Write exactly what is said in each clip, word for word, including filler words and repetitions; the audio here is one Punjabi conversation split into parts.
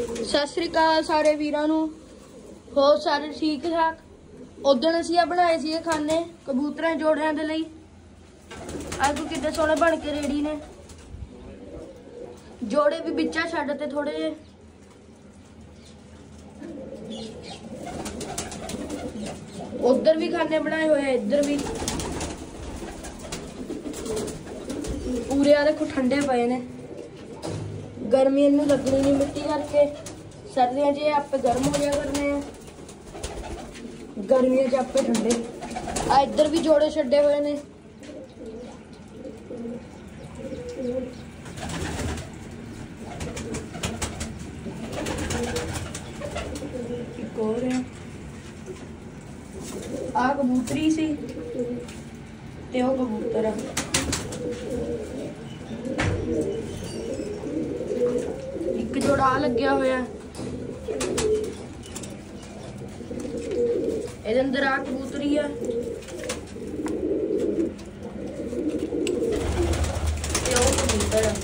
सत श्री अकाल सारे वीरां नूं। होर सारे ठीक ठाक। उदण असीं बनाए सीगे खाने कबूतरां जोड़ियां दे लई। अज कितने सोहणे बन के रेडी ने। जोड़े भी बिच्चा छड्डते थोड़े जे। उधर भी खाने बनाए हुए, इधर भी पूरे आ देखो ठंडे पे ने। गर्मी इन्नू लगनी नहीं मिट्टी करके। सर्दियों च आपे गर्म हो जाया करने हैं, गर्मियों च आपे ठंडे। आ इधर भी जोड़े छड्डे हुए ने। एक और है, आ कबूतरी सी ते ओ कबूतर है। एक जोड़ा आ लग्या होया, इहदे अंदर आ कबूतरी है ते ओ कबूतर है।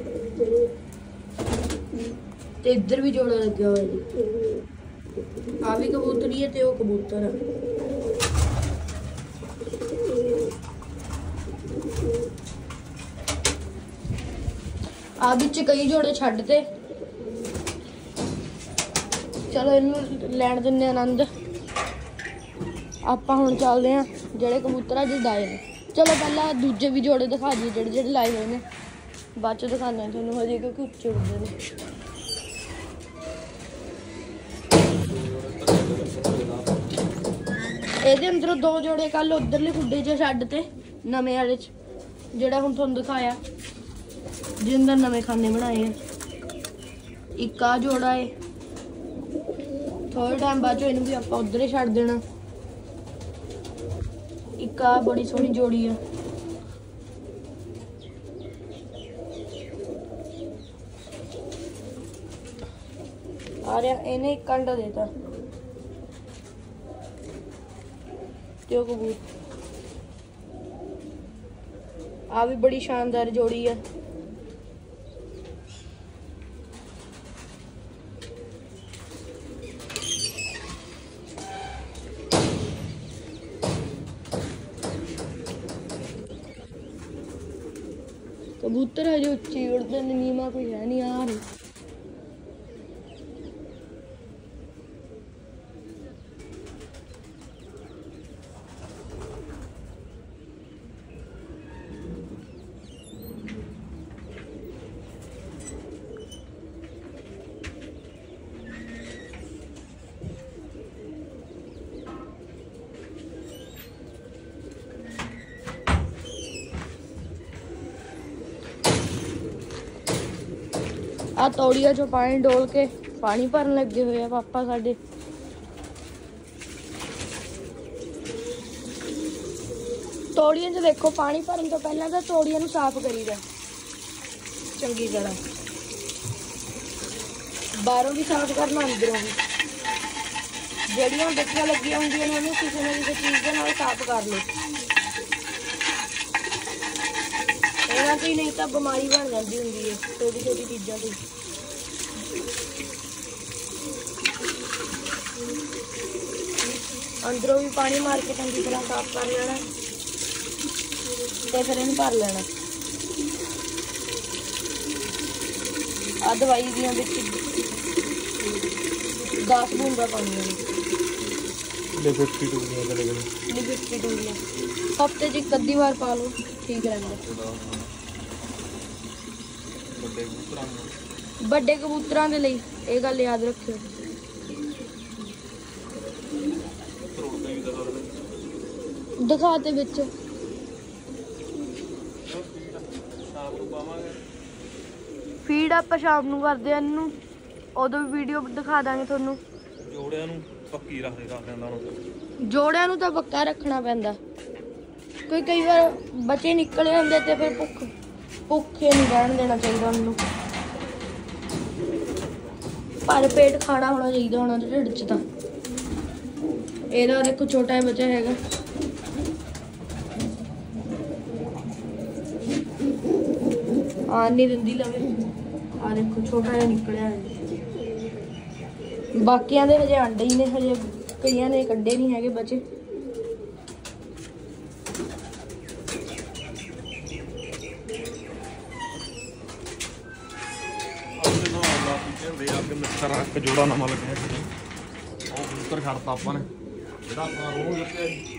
ते इधर भी जोड़ा लग्या होया जी। आ भी कबूतरी है ते ओ कबूतर है। आ बिच कई जोड़े छड्डते। चलो इनू लैण दिन्ने आनंद। आपां हुण चलदे हां जेहड़े कबूतर अज डाए ने। चलो पहला दूजे भी जोड़े दिखा दिए जेहड़े जेहड़े लाए हुए ने, बाद च दिखाने तुहानूं हजे क्योंकि उच्चे उड़दे ने। ਇਹਦੇ ਅੰਦਰੋਂ दो जोड़े कल उधरले खुड्डे च छड्डते नवें वाले च, ਜਿਹੜਾ ਹੁਣ ਤੁਹਾਨੂੰ ਦਿਖਾਇਆ जिंदर नवे खाने बनाए हैं। एक आ जोड़ा है, थोड़े टाइम बाद इनू भी आप उधर ही छड्ड देना। एक आ बड़ी सोहनी जोड़ी है। आ रहा इन्हें एक अंडा देता तो कबूतर। आ भी बड़ी शानदार जोड़ी है। कबूतर है जो उच्ची उड़ते हैं, नीमा कोई है नहीं। आ रही आ तौड़िया चो पानी डोल के पानी भरन लगे हुए हैं पापा साडे। तौड़िया च देखो पानी भरन तो पहला तो तौड़िया नूं साफ करीदा चंगी तरह, बाहरों भी साफ करना अंदरों भी। जड़ियां बिच्चियां लगियां होंदियां ने उन्हें किसी न किसी चीज़ के नाल साफ कर लो। इन्हां तो ही नहीं तो बीमारी बन जाती होंगी है छोटी छोटी चीज़ों से। अंदरों भी पानी मार के चंगी तरह साफ कर लेना तो फिर इन्हें भर लेना। आ दवाई दियां बिच दस बूंदा पानी लिक्विड टूटियां हफ्ते च एक अद्धी बार पा लो, ठीक रहता। बड़े कबूतरां दे लई ये गल याद रखियो। दिखाते बिच फीड आप शाम नूं करदे इनू, उदों भी वीडियो दिखा दांगे तुहानूं। जोड़ियां नूं पक्की रखदे रखदे जोड़ियां नूं तां पक्का रखना पैंदा, कोई कई बार बच्चे निकल जाते तो फिर भुख भुखे नहीं रहन देना चाहिए उन्होंने। भर पेट खाना होना चाहिए होना ढिड च। तां ਇਹਦਾ देखो छोटा है बच्चा हैगा। आ नहीं दिंदी लवे। आ देखो छोटा है निकलिया है। ਬਾਕੀਆਂ ਦੇ ਹਜੇ ਅੰਡੇ ਹੀ ਨੇ, ਹਜੇ ਕਈਆਂ ਨੇ ਕੱਢੇ ਨਹੀਂ ਹੈਗੇ ਬਚੇ। ਇੱਕ ਜੋੜਾ ਨਵਾਂ ਲੱਗਿਆ ਸੀ ਉਹ ਕਬੂਤਰ ਛੱਡਤਾ ਆਪਾਂ ਨੇ ਜਿਹੜਾ ਆਪਾਂ ਰੋਹ ਦਿੱਤੇ ਜੀ।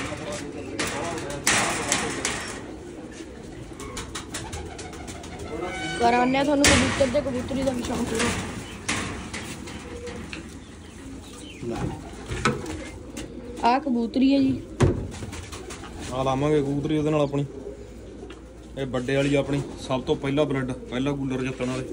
ਕਰਾਉਂਦੇ ਤੁਹਾਨੂੰ ਕਬੂਤਰ ਤੇ ਕਬੂਤਰੀ ਦਾ ਵੀ ਸ਼ੌਂਕ ਪੂਰਾ। ਆ ਕਬੂਤਰੀ ਹੈ ਜੀ, ਆ ਲਾਵਾਂਗੇ ਕਬੂਤਰੀ ਉਹਦੇ ਨਾਲ ਆਪਣੀ। ਇਹ ਵੱਡੇ ਵਾਲੀ ਆਪਣੀ ਸਭ ਤੋਂ ਪਹਿਲਾ ਬਲੱਡ, ਪਹਿਲਾ ਕੂਲਰ ਜਿੱਤਣ ਵਾਲੇ।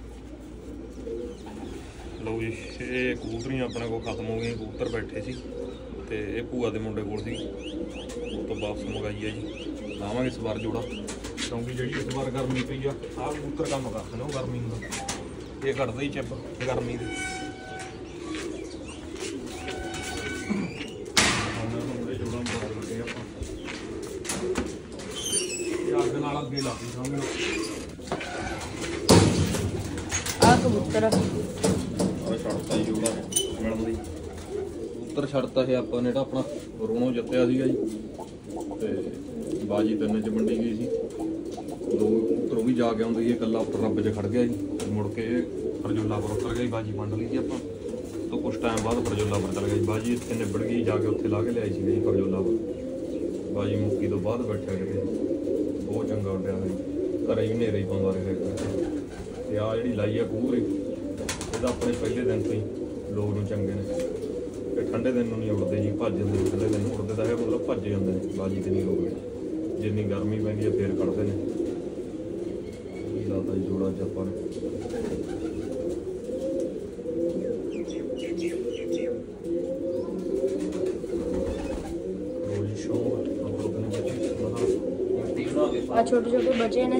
ਲਓ ਜੀ ਇਹ ਕਬੂਤਰੀਆਂ ਆਪਣੇ ਕੋਲ ਖਤਮ ਹੋ ਗਈਆਂ, ਕਬੂਤਰ ਬੈਠੇ ਸੀ ਤੇ ਇਹ ਭੂਆ ਦੇ ਮੁੰਡੇ ਕੋਲ ਸੀ, ਉਹ ਤੋਂ ਵਾਪਸ ਮੰਗਾਈ ਆ ਜੀ। ਲਾਵਾਂਗੇ ਇਸ ਵਾਰ ਜੋੜਾ, ਕਿਉਂਕਿ ਜਿਹੜੀ ਇਸ ਵਾਰ ਗਰਮੀ ਪਈ ਆ ਆਹ ਕਬੂਤਰ ਕੰਮ ਕਰਦੇ ਨੇ ਉਹ ਗਰਮੀ ਹੁੰਦਾ, ਇਹ ਕੱਢਦਾ ਹੀ ਚਿੱਬ ਗਰਮੀ ਦੀ। ਜੋੜਾ ਬਹੁਤ ਲੱਗੇ ਆਪਾਂ ਅੱਗ ਨਾਲ ਅੱਗੇ ਲਾਤੀ ਸਾਹਮਣੇ। ਆ ਕਬੂਤਰ ਛੱਡਤਾ ਜੀ ਜੋੜਾ ਮਿਲਣ ਦੀ, ਕਬੂਤਰ ਛੱਡਤਾ ਇਹ ਆਪਾਂ ਨੇ ਜਿਹੜਾ ਆਪਣਾ ਰੋਣੋ ਜਿੱਤਿਆ ਸੀਗਾ ਜੀ ਤੇ ਬਾਜੀ ਤਿੰਨ ਚ ਵੰਡੀ ਗਈ ਸੀ। ਦੋ ਕਬੂਤਰ ਉਹ ਵੀ ਜਾ ਕੇ ਆਉਂਦੇ ਸੀ, ਇਕੱਲਾ ਉੱਪਰ ਰੱਬ 'ਚ ਖੜ ਗਿਆ ਜੀ। ਮੁੜ ਕੇ ਫਰਜੋਲਾਪੁਰ ਉਤਰ ਗਿਆ ਜੀ, ਬਾਜੀ ਵੰਡ ਲਈ ਸੀ ਆਪਾਂ। ਤੋਂ ਕੁਛ ਟਾਈਮ ਬਾਅਦ ਫਰਜੋਲਾਪੁਰ ਚਲ ਗਿਆ ਜੀ, ਬਾਜੀ ਇੱਥੇ ਨਿਬੜ ਗਈ, ਜਾ ਕੇ ਉੱਥੇ ਲਾ ਕੇ ਲਿਆਈ ਸੀ ਜੀ ਫਰਜੋਲਾਪੁਰ। ਬਾਜੀ ਮੁੱਕੀ ਤੋਂ ਬਾਅਦ ਬੈਠਿਆ ਕਿਤੇ, ਬਹੁਤ ਚੰਗਾ ਉੱਡਿਆ ਸੀ, ਘਰੇ ਹੀ ਹਨੇਰੇ ਹੀ ਪਾਉਂਦਾ ਰਿਹਾ। ਤੇ ਆਹ ਜਿਹੜੀ ਲਾਈ ਆ ਕਬੂਤਰੀ ਇਹਦਾ ਆਪਣੇ ਪਹਿਲੇ ਦਿਨ ਤੋਂ ਹੀ ਲੋਕ ਨੂੰ ਚੰਗੇ ਨੇ, ਤੇ ਠੰਡੇ ਦਿਨ ਨੂੰ ਨਹੀਂ ਉੱਡਦੇ ਜੀ, ਭੱਜ ਜਾਂਦੇ ਨੇ। ਠੰਡੇ ਦਿਨ ਨੂੰ ਉੱਡਦੇ ਤਾਂ ਹੈ ਮਤਲਬ ਭੱਜ ਜਾਂਦੇ ਨੇ, ਬਾਜੀ ਤੇ ਨਹੀਂ ਲੋਕ। ਜਿੰਨੀ ਗਰਮੀ ਪੈਂਦੀ ਹੈ ਫੇਰ ਕੱਢਦੇ ਨੇ। ਲਾਤਾ ਜੀ ਜੋੜਾ ਅੱਜ ਆਪਾਂ ਨੇ। ਆ ਛੋਟੇ ਛੋਟੇ ਬੱਚੇ ਨੇ,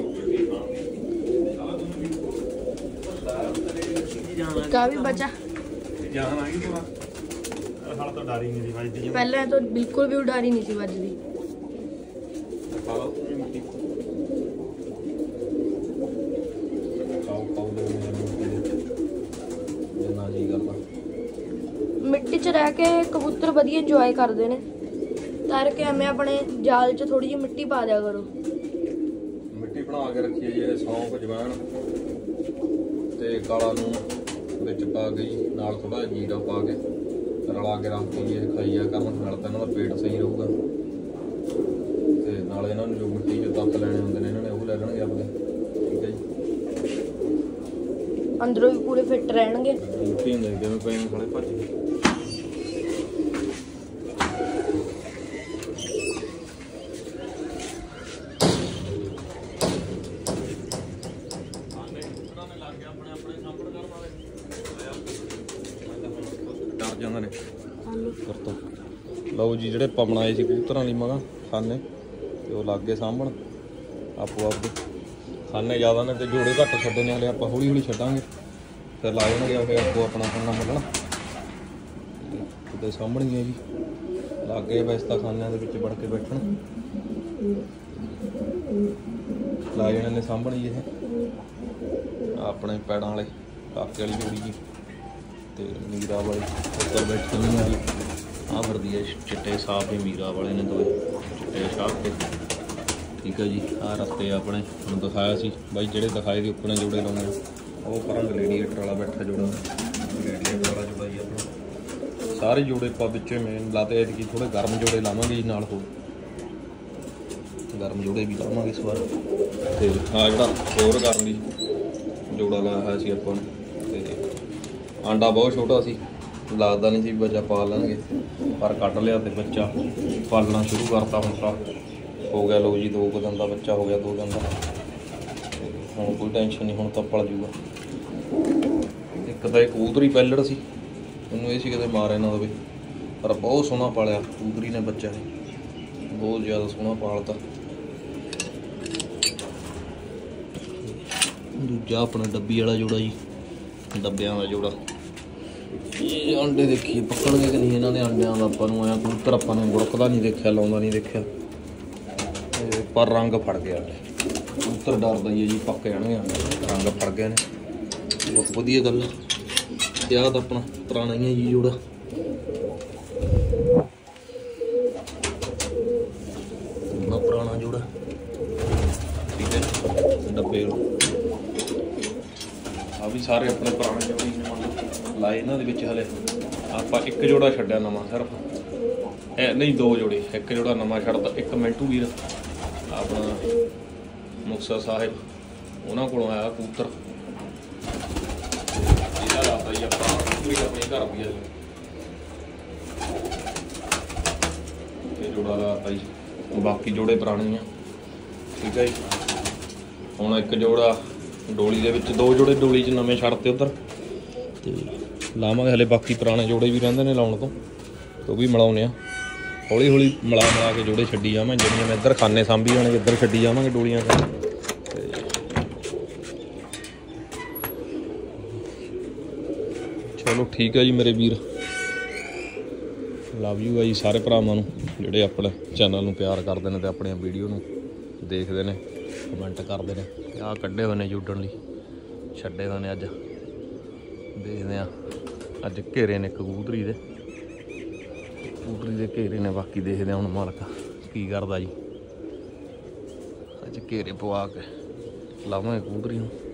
ਕਾ ਵੀ ਬੱਚਾ ਜਾਨ ਆ ਗਈ ਥੋੜਾ ਹਾਲ ਤਾਂ ਡਰ ਹੀ ਨਹੀਂ ਸੀ ਵੱਜਦੀ। ਪਹਿਲਾਂ ਤਾਂ ਬਿਲਕੁਲ ਵੀ ਉਡਾਰੀ ਨਹੀਂ ਸੀ ਵੱਜਦੀ। ਮਿੱਟੀ 'ਚ ਰਹਿ ਕੇ ਕਬੂਤਰ ਵਧੀਆ ਇੰਜੋਏ ਕਰਦੇ ਨੇ, ਤਰ ਕੇ ਐਵੇਂ ਆਪਣੇ ਜਾਲ 'ਚ ਥੋੜੀ ਜਿਹੀ ਮਿੱਟੀ ਪਾ ਦਿਆ ਕਰੋ। ਮਿੱਟੀ ਬਣਾ ਕੇ ਰੱਖੀ ਹੈ ਜੀ, ਇਹ ਸੌਂਫ ਜਵੈਣ ਤੇ ਕਾਲਾ ਨੂਣ ਵਿੱਚ ਪਾ ਕੇ ਜੀ, ਨਾਲ ਥੋੜਾ ਜਿਹਾ ਜੀਰਾ ਪਾ ਕੇ ਰਲਾ ਕੇ ਰੱਖ ਕੇ ਇਹ ਖਾਈਆ ਕਰਨ, ਨਾਲ ਤਾਂ ਇਹਨਾਂ ਦਾ ਪੇਟ ਸਹੀ ਰਹੂਗਾ। ਤੇ ਨਾਲ ਇਹਨਾਂ ਨੂੰ ਜੋ ਮਿੱਟੀ 'ਚ ਤੱਤ ਲੈਣੇ ਹੁੰਦੇ ਨੇ ਇਹਨਾਂ ਨੇ ਉਹ ਲੈ ਲੈਣਗੇ ਆਪਣੇ। ਠੀਕ ਹੈ ਜੀ, ਅੰਦਰੋਂ ਵੀ ਪੂਰੇ ਫਿੱਟ ਰਹਿਣਗੇ। ਮਿੱਟੀ ਹੁੰਦੇ ਜਿਵੇਂ ਪਏ ਨੇ ਸਾਲੇ ਭੱਜ ਗਏ। ਡਰ ਜਾਂਦੇ ਨੇ ਵਰਤੋਂ। ਲਓ ਜੀ ਜਿਹੜੇ ਆਪਾਂ ਬਣਾਏ ਸੀ ਕਬੂਤਰਾਂ ਲਈ ਮਗਾ ਖਾਨੇ, ਤੇ ਉਹ ਲੱਗ ਗਏ ਸਾਂਭਣ ਆਪੋ ਆਪਦੇ। ਖਾਨੇ ਜ਼ਿਆਦਾ ਨੇ ਤੇ ਜੋੜੇ ਘੱਟ ਛੱਡੇ ਨੇ, ਹਲੇ ਆਪਾਂ ਹੌਲੀ ਹੌਲੀ ਛੱਡਾਂਗੇ, ਫਿਰ ਲਾ ਜਾਣਗੇ ਫਿਰ ਆਪੋ ਆਪਣਾ ਆਪਣਾ ਮੁੱਲਣਾ ਕਿਤੇ ਸਾਂਭਣਗੀਆਂ ਜੀ। ਲੱਗ ਗਏ ਵੈਸੇ ਤਾਂ ਖਾਨਿਆਂ ਦੇ ਵਿੱਚ ਵੜ ਕੇ ਬੈਠਣ, ਲਾ ਜਾਣੇ ਨੇ ਸਾਂਭਣ ਜੀ। ਇਹ ਆਪਣੇ ਪੈੜਾਂ ਵਾਲੇ ਕਾਕੇ ਵਾਲੀ ਜੋੜੀ ਜੀ ਤੇ ਮੀਰਾ ਵਾਲੀ ਉੱਪਰ ਬੈਠੀ ਹੋਈ ਆ। ਆਹ ਫਿਰਦੀ ਹੈ ਚਿੱਟੇ ਸਾਫ ਹੀ ਮੀਰਾ ਵਾਲੇ ਨੇ ਦੋਵੇਂ ਚਿੱਟੇ ਸਾਫ ਤੇ। ਠੀਕ ਹੈ ਜੀ, ਆਹ ਰਸਤੇ ਆਪਣੇ ਤੁਹਾਨੂੰ ਦਿਖਾਇਆ ਸੀ ਬਾਈ, ਜਿਹੜੇ ਦਿਖਾਏ ਸੀ ਉੱਪਰ ਜੋੜੇ ਲਾਉਣੇ। ਉਹ ਪਰਾਂ ਗਲੇਡੀਏਟਰ ਵਾਲਾ ਬੈਠਾ ਜੋੜਾ, ਗਲੇਡੀਏਟਰ ਵਾਲਾ ਜੋੜਾ ਜੀ ਆਪਣਾ। ਸਾਰੇ ਜੋੜੇ ਆਪਾਂ ਵਿੱਚੇ ਮੇਨ ਲਾਤੇ, ਐਤਕੀ ਥੋੜ੍ਹੇ ਗਰਮ ਜੋੜੇ ਲਾਵਾਂਗੇ ਜੀ ਨਾਲ, ਹੋਰ ਗਰਮ ਜੋੜੇ ਵੀ ਲਾਵਾਂਗੇ ਇਸ ਵਾਰ। ਤੇ ਆਹ ਜਿਹੜਾ ਹੋਰ ਕਰਨ ਲਈ ਜੋੜਾ ਲਾਇਆ ਹੋਇਆ ਸੀ ਆਪਾਂ ਨੂੰ, ਤੇ ਆਂਡਾ ਬਹੁਤ ਛੋਟਾ ਸੀ, ਲੱਗਦਾ ਨਹੀਂ ਸੀ ਬੱਚਾ ਪਾਲ ਲੈਣਗੇ, ਪਰ ਕੱਢ ਲਿਆ ਤੇ ਬੱਚਾ ਪਾਲਣਾ ਸ਼ੁਰੂ ਕਰਤਾ। ਹੁਣ ਤਾਂ ਹੋ ਗਿਆ ਲਓ ਜੀ, ਦੋ ਕੁ ਦਿਨ ਦਾ ਬੱਚਾ ਹੋ ਗਿਆ, ਦੋ ਦਿਨ ਦਾ। ਹੁਣ ਕੋਈ ਟੈਨਸ਼ਨ ਨਹੀਂ, ਹੁਣ ਤਾਂ ਪਲ ਜੂਗਾ। ਇੱਕ ਤਾਂ ਇਹ ਕਬੂਤਰੀ ਪੈਲੜ ਸੀ, ਉਹਨੂੰ ਇਹ ਸੀ ਕਿਤੇ ਮਾਰੇ ਨਾ ਦੇਵੇ, ਪਰ ਬਹੁਤ ਸੋਹਣਾ ਪਾਲਿਆ ਕਬੂਤਰੀ ਨੇ ਬੱਚਾ ਨੇ, ਬਹੁਤ ਜ਼ਿਆਦਾ ਸੋਹਣਾ ਪਾਲਤਾ। ਦੂਜਾ ਆਪਣਾ ਡੱਬੀ ਵਾਲਾ ਜੋੜਾ ਜੀ, ਡੱਬਿਆਂ ਦਾ ਜੋੜਾ। ਇਹ ਅੰਡੇ ਦੇਖੀਏ ਪੱਕਣਗੇ ਕਿ ਨਹੀਂ ਇਹਨਾਂ ਦੇ ਅੰਡਿਆਂ ਦਾ, ਆਪਾਂ ਨੂੰ ਆਇਆ ਕਬੂਤਰ ਆਪਾਂ ਨੇ ਗੁੜਕਦਾ ਨਹੀਂ ਦੇਖਿਆ, ਲਾਉਂਦਾ ਨਹੀਂ ਦੇਖਿਆ, ਪਰ ਰੰਗ ਫੜ ਗਿਆ ਕਬੂਤਰ। ਡਰਦਾ ਹੀ ਹੈ ਜੀ ਪੱਕ ਜਾਣਗੇ, ਰੰਗ ਫੜ ਗਏ ਨੇ, ਬਹੁਤ ਵਧੀਆ ਗੱਲ। ਤੇ ਆਹ ਤਾਂ ਆਪਣਾ ਪੁਰਾਣਾ ਹੀ ਹੈ ਜੀ ਜੋੜਾ। ਨਾ ਪੁਰਾਣਾ ਜੋੜਾ ਠੀਕ ਹੈ ਡੱਬੇ ਆ ਵੀ ਸਾਰੇ ਆਪਣੇ ਪੁਰਾਣੇ ਜੋੜੇ ਨੇ ਮੰਨ ਲਾਏ ਇਹਨਾਂ ਦੇ ਵਿੱਚ। ਹਲੇ ਆਪਾਂ ਇੱਕ ਜੋੜਾ ਛੱਡਿਆ ਨਵਾਂ ਸਿਰਫ, ਇਹ ਨਹੀਂ ਦੋ ਜੋੜੇ, ਇੱਕ ਜੋੜਾ ਨਵਾਂ ਛੱਡਦਾ। ਇੱਕ ਮਿੰਟੂ ਵੀਰ ਆਪਣਾ ਮੁਕਤਸਰ ਸਾਹਿਬ ਉਹਨਾਂ ਕੋਲੋਂ ਆਇਆ ਕਬੂਤਰ, ਇਹਦਾ ਲਾਤਾ ਜੀ ਆਪਾਂ ਵੀ ਆਪਣੇ ਘਰ ਵੀ ਆ ਇਹ ਜੋੜਾ ਲਾਤਾ ਜੀ। ਬਾਕੀ ਜੋੜੇ ਪੁਰਾਣੇ ਆ ਠੀਕ ਹੈ ਜੀ। ਹੁਣ ਇੱਕ ਜੋੜਾ ਡੋਲੀ ਦੇ ਵਿੱਚ, ਦੋ ਜੋੜੇ ਡੋਲੀ 'ਚ ਨਵੇਂ ਛੱਡਤੇ ਉੱਧਰ ਤੇ ਲਾਵਾਂਗੇ। ਹਲੇ ਬਾਕੀ ਪੁਰਾਣੇ ਜੋੜੇ ਵੀ ਰਹਿੰਦੇ ਨੇ ਲਾਉਣ ਤੋਂ, ਉਹ ਵੀ ਮਿਲਾਉਂਦੇ ਆ ਹੌਲੀ ਹੌਲੀ ਮਿਲਾ ਮਿਲਾ ਕੇ ਜੋੜੇ ਛੱਡੀ ਜਾਵਾਂ। ਜਿਹੜੀਆਂ ਮੈਂ ਇੱਧਰ ਖਾਨੇ ਸਾਂਭੀ ਜਾਣੇ, ਇੱਧਰ ਛੱਡੀ ਜਾਵਾਂਗੇ ਡੋਲੀਆਂ ਤੇ। ਚਲੋ ਠੀਕ ਹੈ ਜੀ ਮੇਰੇ ਵੀਰ, ਲਵ ਯੂ ਆ ਜੀ ਸਾਰੇ ਭਰਾਵਾਂ ਨੂੰ ਜਿਹੜੇ ਆਪਣੇ ਚੈਨਲ ਨੂੰ ਪਿਆਰ ਕਰਦੇ ਨੇ ਤੇ ਆਪਣੀਆਂ ਵੀਡੀਓ ਨੂੰ ਦੇਖਦੇ ਨੇ, ਕਮੈਂਟ ਕਰਦੇ ਨੇ। ਆਹ ਕੱਢੇ ਹੋਏ ਨੇ ਜੁੜਨ ਲਈ, ਛੱਡੇ ਹੋਏ ਨੇ ਅੱਜ। ਦੇਖਦੇ ਆ ਅੱਜ ਘੇਰੇ ਨੇ ਕਬੂਤਰੀ ਦੇ, ਕਬੂਤਰੀ ਦੇ ਘੇਰੇ ਨੇ। ਬਾਕੀ ਦੇਖਦੇ ਹੁਣ ਮਾਲਕ ਕੀ ਕਰਦਾ ਜੀ। ਅੱਜ ਘੇਰੇ ਪਵਾ ਕੇ ਲਾਵਾਂਗੇ ਕਬੂਤਰੀ ਨੂੰ।